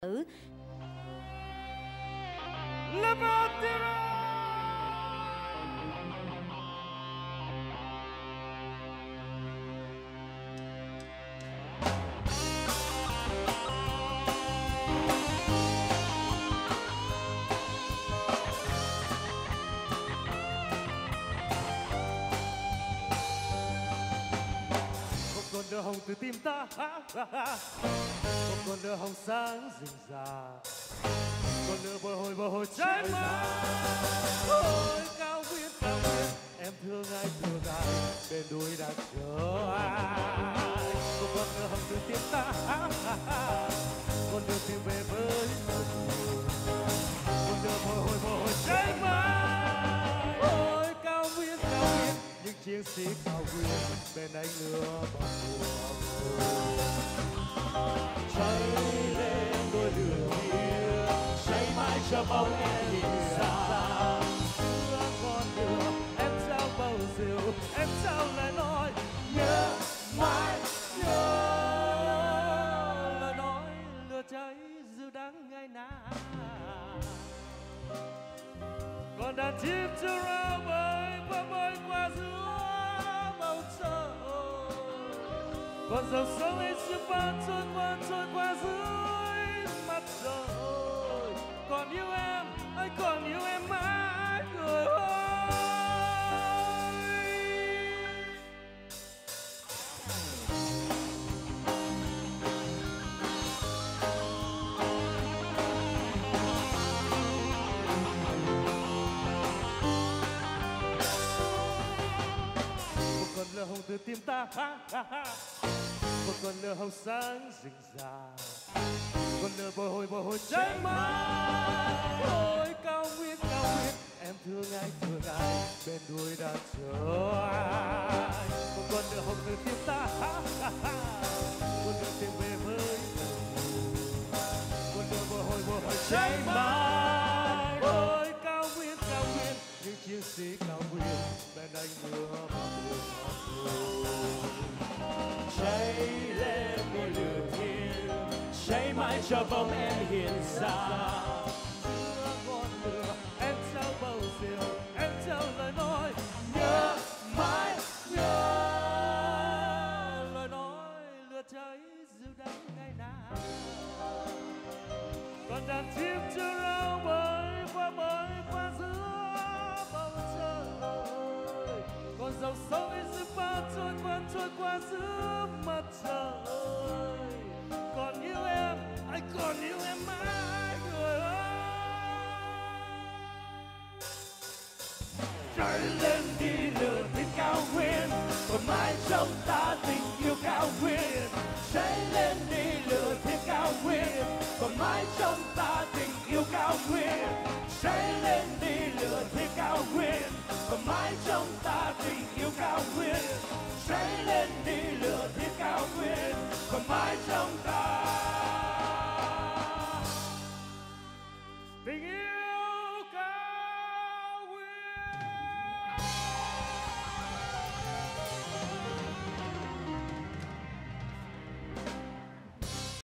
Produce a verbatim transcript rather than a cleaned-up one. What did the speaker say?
tử. Còn nở hồng từ tim ta, không còn nở hồng sáng rừng già, còn nở bồi hồi bồi hồi trái má. Ôi cao nguyên cao nguyên, em thương ai thương ai, bên đuôi đang chờ ai. Không còn nở hồng từ tim ta, còn nở tìm về với thật buồn, còn nở bồi hồi bồi hồi trái má. Ôi cao nguyên cao nguyên, những chiến sĩ cao nguyên bên anh lửa bom cháy lên đôi đường kia, cháy mãi cho bóng em hiện ra. Xưa con đường em trao bầu rượu, em trao lời nói nhớ mãi nhớ, lời nói lửa cháy dịu đắng ngày nào. Còn đàn chim chưa ra bơi qua bơi qua giữa bầu trời, còn dòng sông ấy chưa bao trôi qua trôi qua dưới mặt trời. Còn yêu em, anh còn yêu em mãi người ơi. Một con lửa hồng từ tim ta, một con lửa hồng sáng rừng già, con lửa bồi hồi bồi hồi cháy má. Ôi cao nguyên cao nguyên, em thương ai thương ai, bên đuôi đang chờ ai. Một con lửa hồng từ tim ta, con lửa tìm về với thật buồn, con lửa bồi hồi bồi hồi cháy má. Ôi cao nguyên cao nguyên, những chiến sĩ cao nguyên bên anh mưa mà buồn cháy lên ngôi lửa thiên, cháy mãi cho bóng em hiện ra. Xưa ngọn lửa em trao bầu rượu, em trao lời nói nhớ mãi nhớ, lời nói lửa cháy dịu đắng ngày nào. Còn đàn chim chưa rao bơi qua bơi qua giữa bầu trời, còn dòng sông ấy giữa bao trôi qua trôi qua giữa mặt trời. Còn yêu em, anh còn yêu em mãi người ơi. Cháy lên đi lửa thiên cao nguyên, còn mãi trong ta tình yêu cao nguyên. Cháy lên đi lửa thiên cao nguyên, còn mãi trong ta tình yêu cao nguyên. Cháy lên đi lửa thiên cao nguyên, còn mãi trong ta tình yêu cao nguyên. Cháy lên đi lửa thiên cao nguyên, còn mãi trong ta tình yêu.